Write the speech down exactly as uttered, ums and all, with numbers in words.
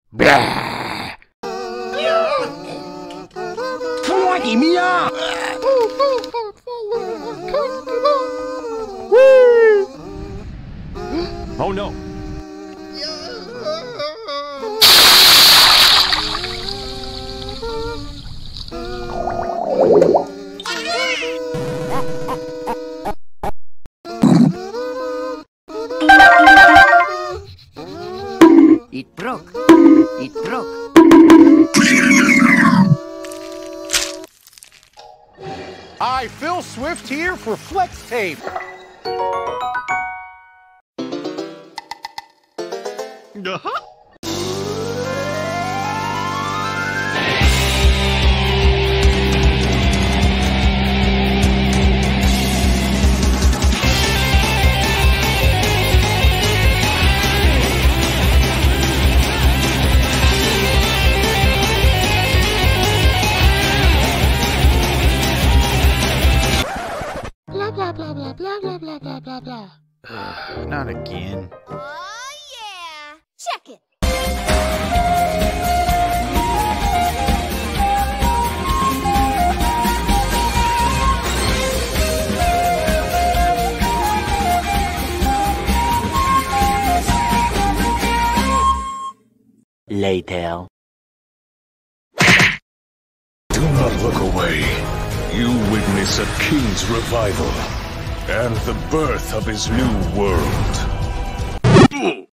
Blah. Come me up. Oh no. It broke. It broke. Hi, Phil Swift here for Flex Tape. Uh-huh. Blah, blah, blah, blah, blah, blah, blah, blah, blah, blah. Uh, not again. Oh, yeah. Check it. Later. Do not look away. You witness a king's revival and the birth of his new world.